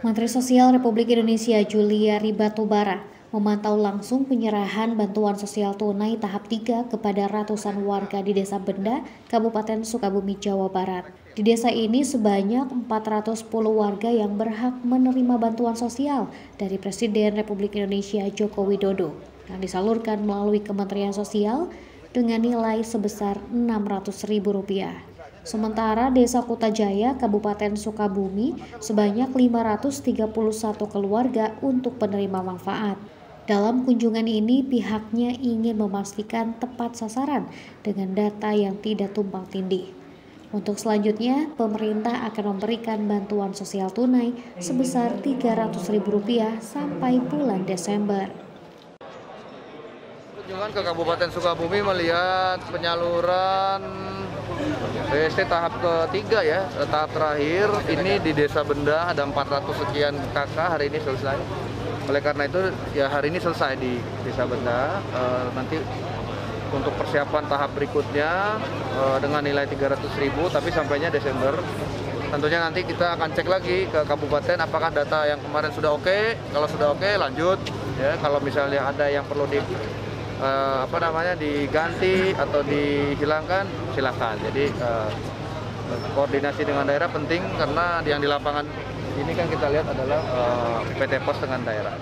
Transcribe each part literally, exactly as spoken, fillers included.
Menteri Sosial Republik Indonesia Juliari Batubara memantau langsung penyerahan bantuan sosial tunai tahap tiga kepada ratusan warga di Desa Benda, Kabupaten Sukabumi, Jawa Barat. Di desa ini sebanyak empat ratus sepuluh warga yang berhak menerima bantuan sosial dari Presiden Republik Indonesia Joko Widodo yang disalurkan melalui Kementerian Sosial dengan nilai sebesar enam ratus ribu rupiah. Sementara Desa Kutajaya, Kabupaten Sukabumi, sebanyak lima ratus tiga puluh satu keluarga untuk penerima manfaat. Dalam kunjungan ini, pihaknya ingin memastikan tepat sasaran dengan data yang tidak tumpang tindih. Untuk selanjutnya, pemerintah akan memberikan bantuan sosial tunai sebesar tiga ratus ribu rupiah sampai bulan Desember. Kunjungan ke Kabupaten Sukabumi melihat penyaluran B S T tahap ketiga ya, tahap terakhir. Ini di Desa Benda ada empat ratus sekian kakak hari ini selesai. Oleh karena itu ya hari ini selesai di Desa Benda. E, nanti untuk persiapan tahap berikutnya e, dengan nilai tiga ratus ribu tapi sampainya Desember. Tentunya nanti kita akan cek lagi ke kabupaten apakah data yang kemarin sudah oke. Kalau sudah oke lanjut ya. Kalau misalnya ada yang perlu di Uh, apa namanya diganti atau dihilangkan silakan. Jadi uh, koordinasi dengan daerah penting karena yang di lapangan ini kan kita lihat adalah uh, P T Pos dengan daerah.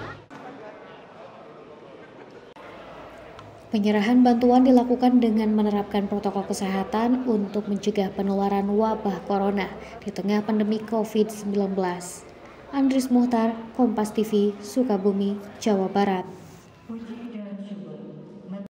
Penyerahan bantuan dilakukan dengan menerapkan protokol kesehatan untuk mencegah penularan wabah corona di tengah pandemi COVID sembilan belas. Andris Muhtar, Kompas T V, Sukabumi, Jawa Barat.